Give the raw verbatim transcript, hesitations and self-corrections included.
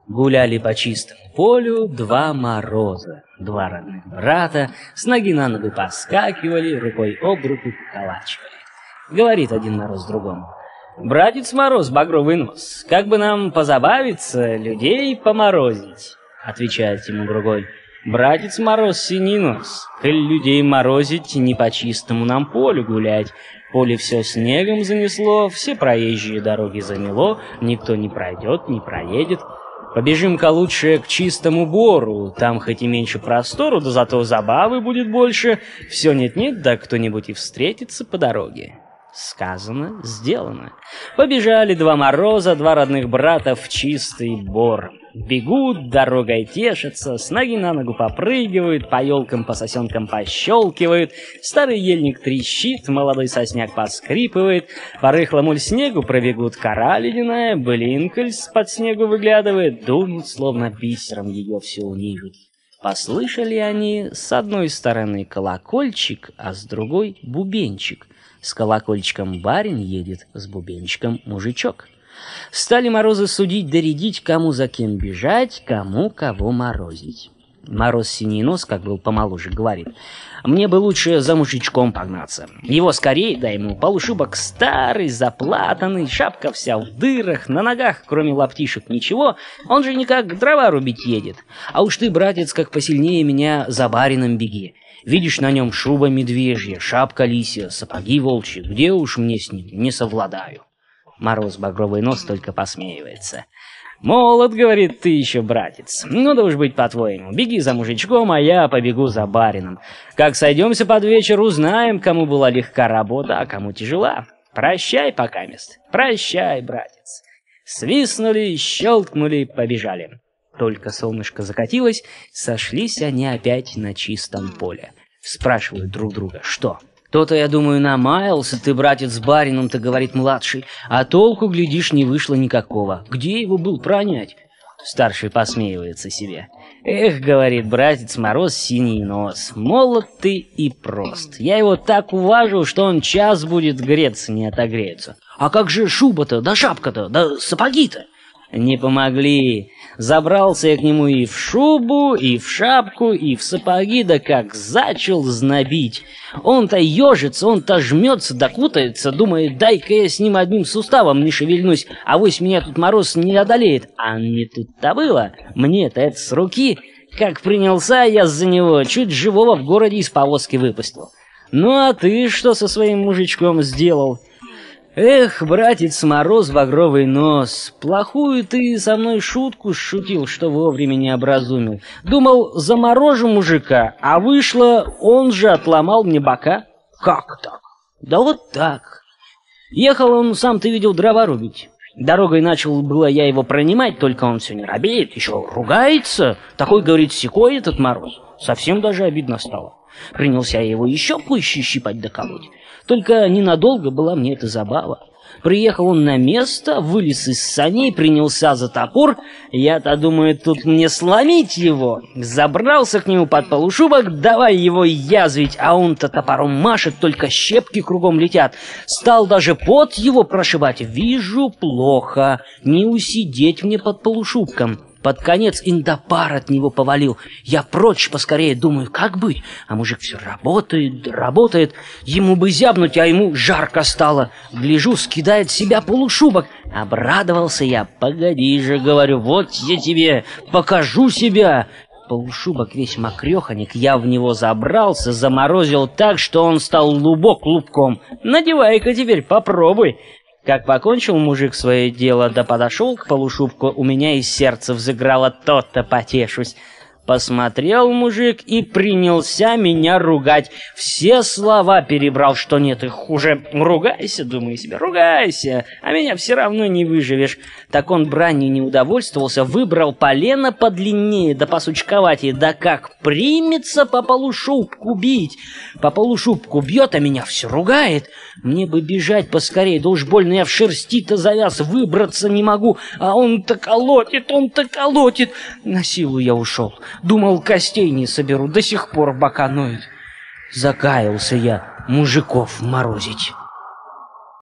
Гуляли по чистому полю два мороза, два родных брата, с ноги на ногу поскакивали, рукой об руку поколачивали. Говорит один мороз другому: «Братец Мороз, багровый нос, как бы нам позабавиться, людей поморозить?» Отвечает ему другой: «Братец Мороз, синий нос, коль людей морозить, не по чистому нам полю гулять. Поле все снегом занесло, все проезжие дороги замело, никто не пройдет, не проедет. Побежим-ка лучше к чистому бору, там хоть и меньше простору, да зато забавы будет больше. Все нет-нет, да кто-нибудь и встретится по дороге». Сказано, сделано. Побежали два мороза, два родных брата в чистый бор. Бегут, дорогой тешатся, с ноги на ногу попрыгивают, по елкам, по сосенкам пощелкивают. Старый ельник трещит, молодой сосняк поскрипывает. По рыхлому снегу пробегут, кора ледяная, блинколь с-под снегу выглядывает, дунут, словно бисером ее все унижут. Послышали они с одной стороны колокольчик, а с другой бубенчик. С колокольчиком барин едет, с бубенчиком мужичок. Стали морозы судить, доредить, кому за кем бежать, кому кого морозить. Мороз синий нос, как был помоложе, говорит: «Мне бы лучше за мужичком погнаться. Его скорее, дай ему полушубок старый, заплатанный, шапка вся в дырах, на ногах, кроме лаптишек, ничего, он же никак дрова рубить едет. А уж ты, братец, как посильнее меня, за барином беги. Видишь, на нем шуба медвежья, шапка лисья, сапоги волчьи, где уж мне с ним не совладаю». Мороз багровый нос только посмеивается. «Молод, — говорит, — ты еще, братец. Ну да уж быть по-твоему. Беги за мужичком, а я побегу за барином. Как сойдемся под вечер, узнаем, кому была легка работа, а кому тяжела. Прощай, покамест. Прощай, братец». Свистнули, щелкнули, побежали. Только солнышко закатилось, сошлись они опять на чистом поле. Спрашивают друг друга: «Что? То-то, я думаю, намаялся ты, братец, с барином-то, — говорит младший, — а толку, глядишь, не вышло никакого. Где его был пронять?» Старший посмеивается себе. «Эх, — говорит, — братец Мороз, синий нос, молод ты и прост. Я его так уважу, что он час будет греться, не отогреется. А как же шуба-то, да шапка-то, да сапоги-то?» Не помогли. Забрался я к нему и в шубу, и в шапку, и в сапоги, да как зачал знобить. Он-то ежится, он-то жмется, да кутается, думает, дай-ка я с ним одним суставом не шевельнусь, авось меня тут мороз не одолеет. А не тут-то было. Мне-то это с руки. Как принялся я за него, чуть живого в городе из повозки выпустил. Ну а ты что со своим мужичком сделал? Эх, братец Мороз, багровый нос, плохую ты со мной шутку шутил, что вовремя не образумил. Думал, заморожу мужика, а вышло, он же отломал мне бока. Как так? Да вот так. Ехал он, сам ты видел, дрова рубить. Дорогой начал было я его пронимать, только он все не робеет, еще ругается. Такой, говорит, секой этот Мороз. Совсем даже обидно стало. Принялся я его еще пуще щипать да колоть. Только ненадолго была мне эта забава. Приехал он на место, вылез из саней, принялся за топор. Я-то думаю, тут мне сломить его. Забрался к нему под полушубок, давай его язвить, а он-то топором машет, только щепки кругом летят. Стал даже пот его прошибать. Вижу, плохо, не усидеть мне под полушубком. Под конец индопар от него повалил. Я прочь поскорее, думаю, как быть? А мужик все работает, работает. Ему бы зябнуть, а ему жарко стало. Гляжу, скидает с себя полушубок. Обрадовался я. Погоди же, говорю, вот я тебе покажу себя. Полушубок весь мокреханик, я в него забрался, заморозил так, что он стал лубок лубком. Надевай-ка теперь, попробуй. Как покончил мужик свое дело, да подошел к полушубку, у меня из сердца взыграло, то-то потешусь. Посмотрел мужик и принялся меня ругать. Все слова перебрал, что нет их хуже. Ругайся, думаю себе, ругайся, а меня все равно не выживешь. Так он бранью не удовольствовался, выбрал полено подлиннее, да посучковатее, да как примется по полушубку бить. По полушубку бьет, а меня все ругает. Мне бы бежать поскорее, да уж больно я в шерсти-то завяз, выбраться не могу. А он-то колотит, он-то колотит. На силу я ушел. Думал, костей не соберу, до сих пор бока ноют. Закаялся я мужиков морозить.